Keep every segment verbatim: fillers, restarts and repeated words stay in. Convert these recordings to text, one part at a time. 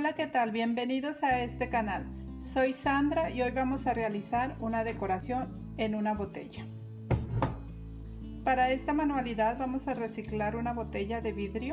Hola, ¿qué tal? Bienvenidos a este canal. Soy Sandra y hoy vamos a realizar una decoración en una botella. Para esta manualidad vamos a reciclar una botella de vidrio.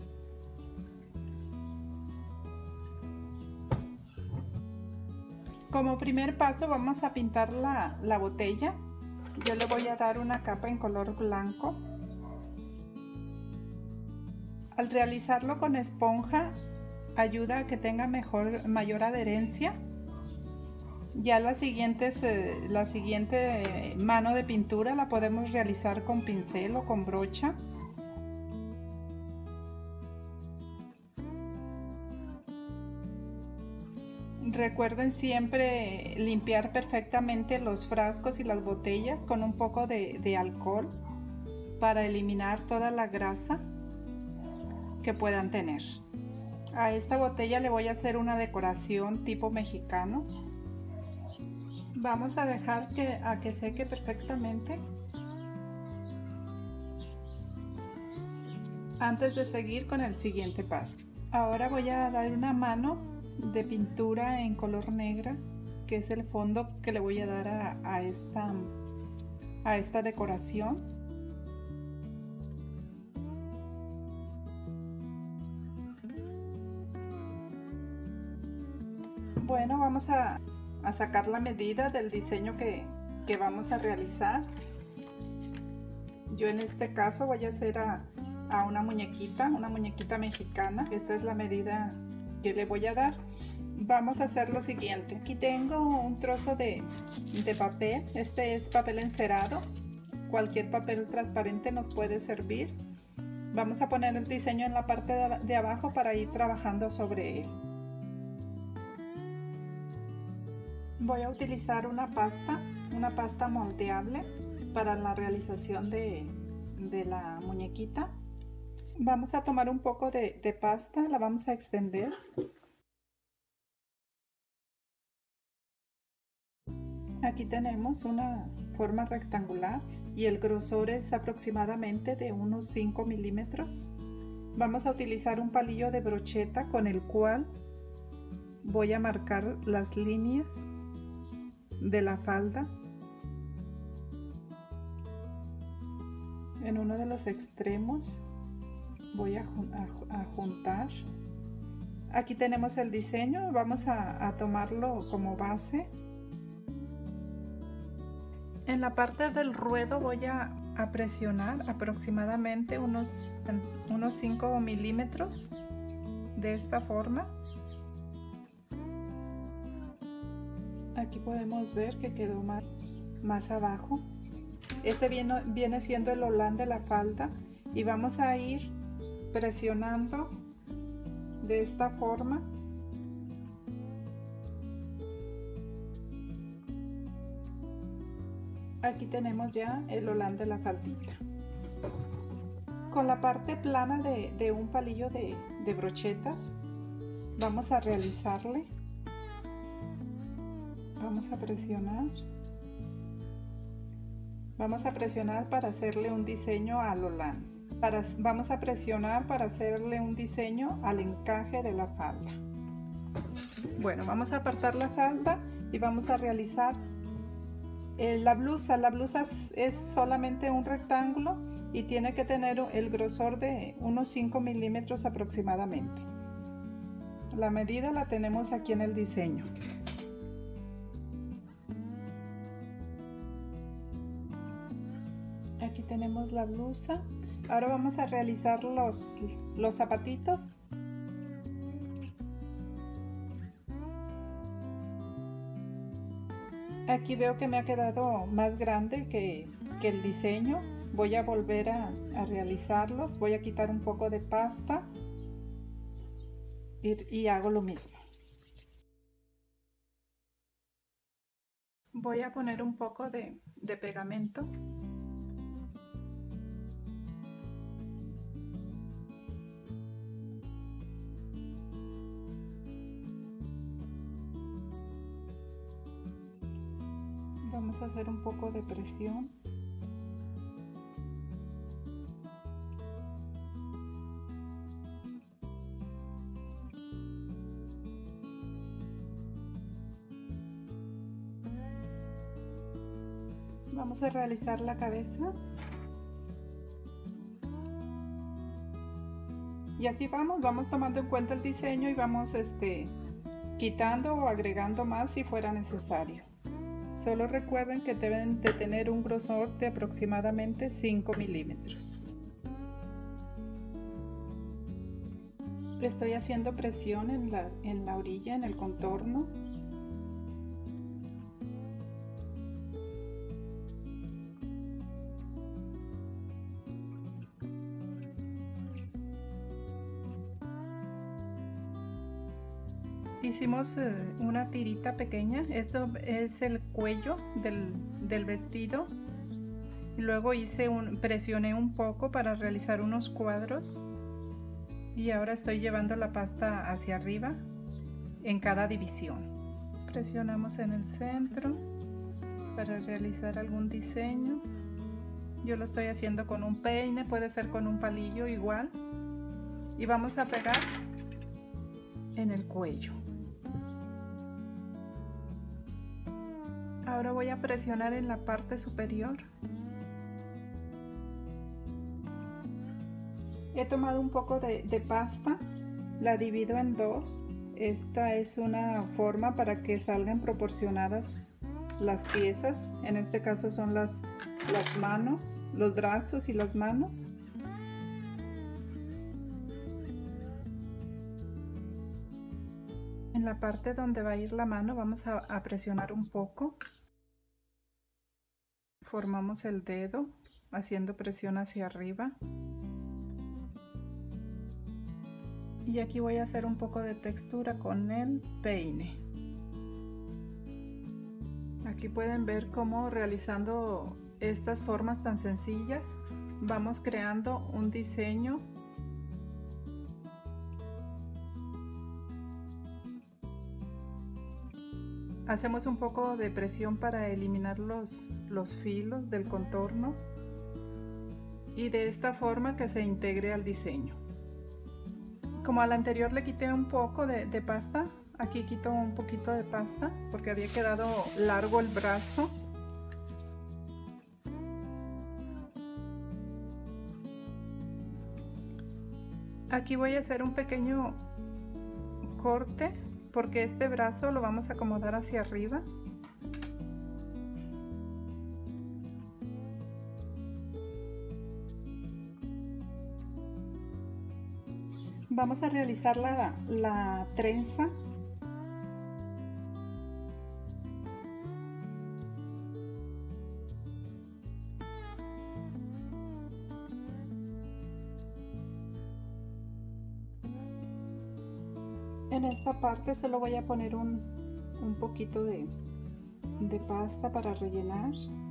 Como primer paso vamos a pintar la, la botella. Yo le voy a dar una capa en color blanco. Al realizarlo con esponja ayuda a que tenga mejor, mayor adherencia. Ya la siguiente, la siguiente mano de pintura la podemos realizar con pincel o con brocha. Recuerden siempre limpiar perfectamente los frascos y las botellas con un poco de, de alcohol para eliminar toda la grasa que puedan tener. A esta botella le voy a hacer una decoración tipo mexicano. Vamos a dejar que, a que seque perfectamente antes de seguir con el siguiente paso. Ahora voy a dar una mano de pintura en color negra, que es el fondo que le voy a dar a, a, esta, a esta decoración. Bueno, vamos a, a sacar la medida del diseño que, que vamos a realizar. Yo en este caso voy a hacer a, a una muñequita, una muñequita mexicana. Esta es la medida que le voy a dar. Vamos a hacer lo siguiente. Aquí tengo un trozo de, de papel. Este es papel encerado. Cualquier papel transparente nos puede servir. Vamos a poner el diseño en la parte de, de abajo para ir trabajando sobre él. Voy a utilizar una pasta, una pasta moldeable para la realización de, de la muñequita. Vamos a tomar un poco de, de pasta, la vamos a extender. Aquí tenemos una forma rectangular y el grosor es aproximadamente de unos cinco milímetros. Vamos a utilizar un palillo de brocheta con el cual voy a marcar las líneas de la falda en uno de los extremos. Voy a, a, a juntar. Aquí tenemos el diseño, vamos a, a tomarlo como base. En la parte del ruedo voy a, a presionar aproximadamente unos, unos cinco milímetros de esta forma. Aquí podemos ver que quedó más, más abajo. Este viene, viene siendo el holán de la falda y vamos a ir presionando de esta forma. Aquí tenemos ya el holán de la faldita. Con la parte plana de, de un palillo de, de brochetas vamos a realizarle. Vamos a presionar. Vamos a presionar para hacerle un diseño al holán. Para, vamos a presionar para hacerle un diseño al encaje de la falda. Bueno, vamos a apartar la falda y vamos a realizar eh, la blusa. La blusa es, es solamente un rectángulo y tiene que tener el grosor de unos cinco milímetros aproximadamente. La medida la tenemos aquí en el diseño. Aquí tenemos la blusa. Ahora vamos a realizar los, los zapatitos. Aquí veo que me ha quedado más grande que, que el diseño. Voy a volver a, a realizarlos. Voy a quitar un poco de pasta y, y hago lo mismo. Voy a poner un poco de, de pegamento. Vamos a hacer un poco de presión. Vamos a realizar la cabeza. Y así vamos, vamos tomando en cuenta el diseño y vamos este, quitando o agregando más si fuera necesario. Solo recuerden que deben de tener un grosor de aproximadamente cinco milímetros. Estoy haciendo presión en la, en la orilla, en el contorno. Hicimos eh, una tirita pequeña. Esto es el cuello del, del vestido. Y luego hice un, presioné un poco para realizar unos cuadros. Y ahora estoy llevando la pasta hacia arriba en cada división. Presionamos en el centro para realizar algún diseño. Yo lo estoy haciendo con un peine, puede ser con un palillo igual. Y vamos a pegar en el cuello. Ahora voy a presionar en la parte superior. He tomado un poco de, de pasta, la divido en dos. Esta es una forma para que salgan proporcionadas las piezas. En este caso son las, las manos, los brazos y las manos. En la parte donde va a ir la mano vamos a, a presionar un poco. Formamos el dedo haciendo presión hacia arriba. Y aquí voy a hacer un poco de textura con el peine. Aquí pueden ver cómo realizando estas formas tan sencillas vamos creando un diseño. Hacemos un poco de presión para eliminar los, los filos del contorno y de esta forma que se integre al diseño. Como al anterior le quité un poco de, de pasta, aquí quito un poquito de pasta porque había quedado largo el brazo. Aquí voy a hacer un pequeño corte porque este brazo lo vamos a acomodar hacia arriba. Vamos a realizar la, la trenza. En esta parte solo voy a poner un, un poquito de, de pasta para rellenar.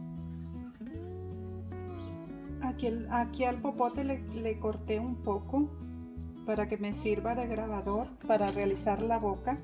Aquí, el, aquí al popote le, le corté un poco para que me sirva de grabador para realizar la boca.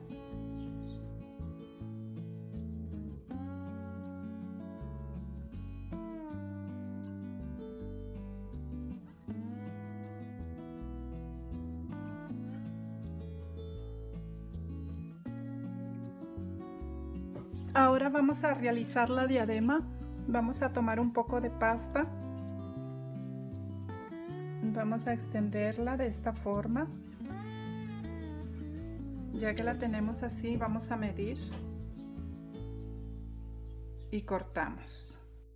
Ahora vamos a realizar la diadema. Vamos a tomar un poco de pasta. Vamos a extenderla de esta forma. Ya que la tenemos así, vamos a medir y cortamos.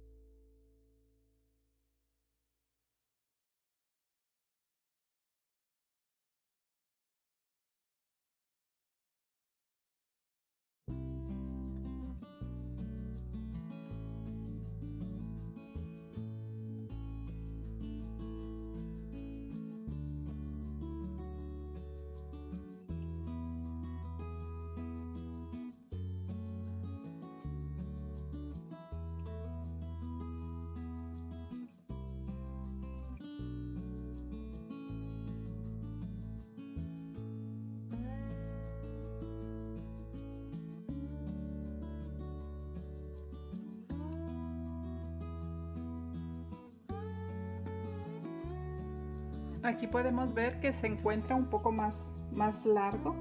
Aquí podemos ver que se encuentra un poco más, más largo.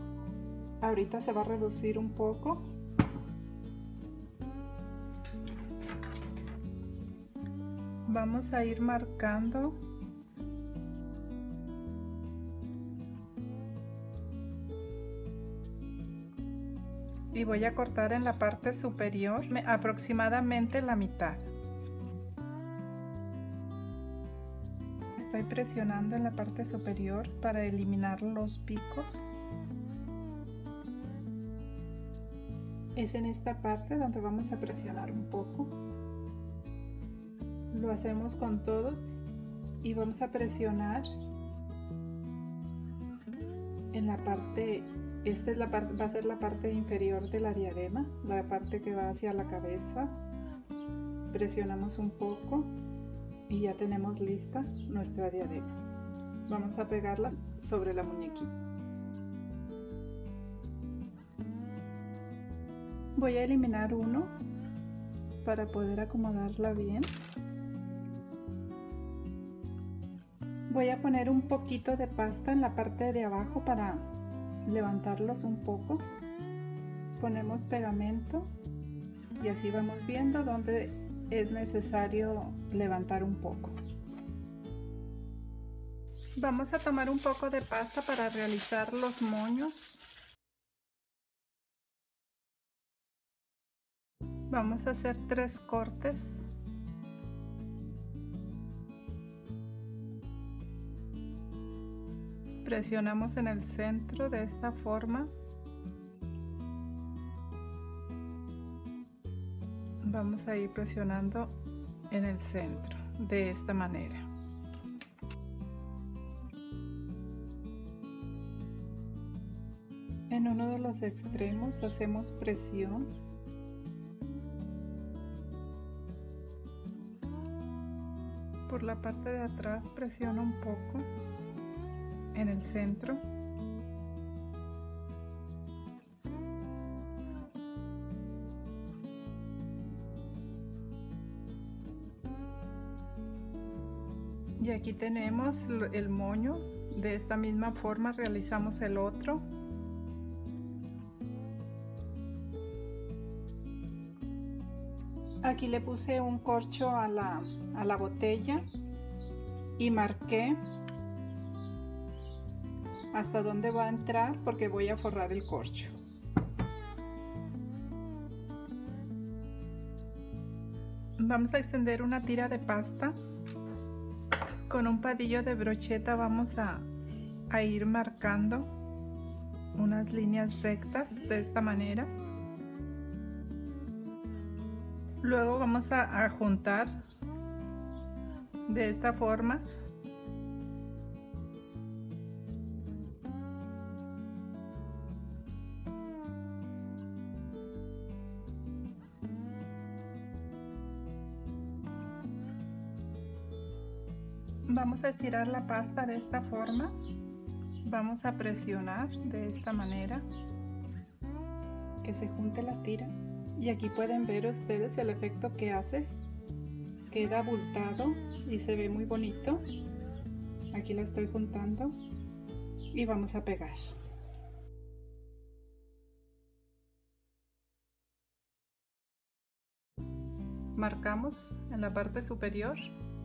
Ahorita se va a reducir un poco. Vamos a ir marcando y voy a cortar en la parte superior aproximadamente la mitad. Estoy presionando en la parte superior para eliminar los picos. Es en esta parte donde vamos a presionar un poco. Lo hacemos con todos y vamos a presionar en la parte, esta es la parte, va a ser la parte inferior de la diadema, la parte que va hacia la cabeza. Presionamos un poco y ya tenemos lista nuestra diadema. Vamos a pegarla sobre la muñequita. Voy a eliminar uno para poder acomodarla bien. Voy a poner un poquito de pasta en la parte de abajo para levantarlos un poco. Ponemos pegamento y así vamos viendo dónde es necesario levantar un poco. Vamos a tomar un poco de pasta para realizar los moños. Vamos a hacer tres cortes. Presionamos en el centro de esta forma. Vamos a ir presionando en el centro de esta manera. En uno de los extremos hacemos presión. Por la parte de atrás presiono un poco en el centro. Y aquí tenemos el moño. De esta misma forma realizamos el otro. Aquí le puse un corcho a la, a la botella y marqué hasta dónde va a entrar porque voy a forrar el corcho. Vamos a extender una tira de pasta. Con un palillo de brocheta vamos a, a ir marcando unas líneas rectas de esta manera. Luego vamos a, a juntar de esta forma. Vamos a estirar la pasta de esta forma. Vamos a presionar de esta manera que se junte la tira. Y aquí pueden ver ustedes el efecto que hace. Queda abultado y se ve muy bonito. Aquí lo estoy juntando y vamos a pegar. Marcamos en la parte superior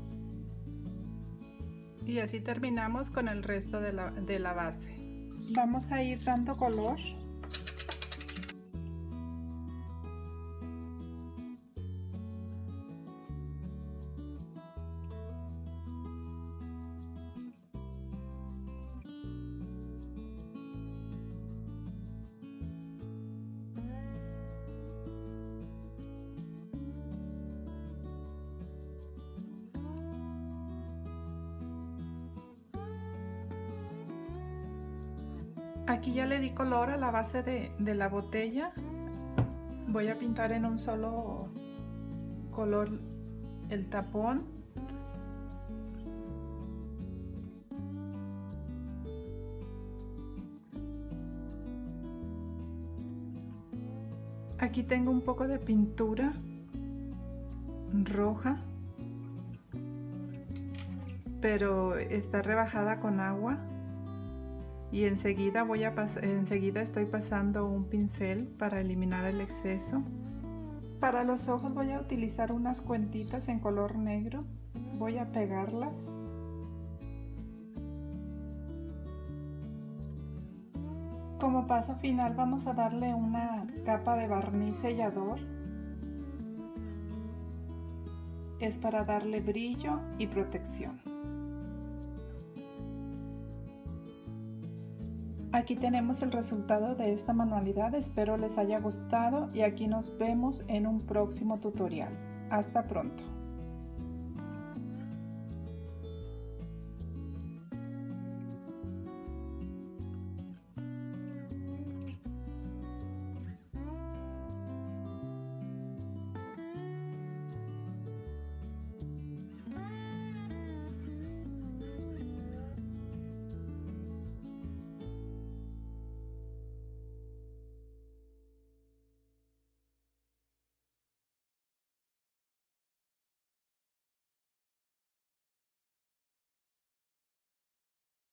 y así terminamos con el resto de la, de la base. Vamos a ir dando color. Aquí ya le di color a la base de, de la botella. Voy a pintar en un solo color el tapón. Aquí tengo un poco de pintura roja, pero está rebajada con agua. Y enseguida voy a enseguida estoy pasando un pincel para eliminar el exceso. Para los ojos voy a utilizar unas cuentitas en color negro. Voy a pegarlas. Como paso final vamos a darle una capa de barniz sellador. Es para darle brillo y protección. Aquí tenemos el resultado de esta manualidad. Espero les haya gustado y aquí nos vemos en un próximo tutorial. Hasta pronto.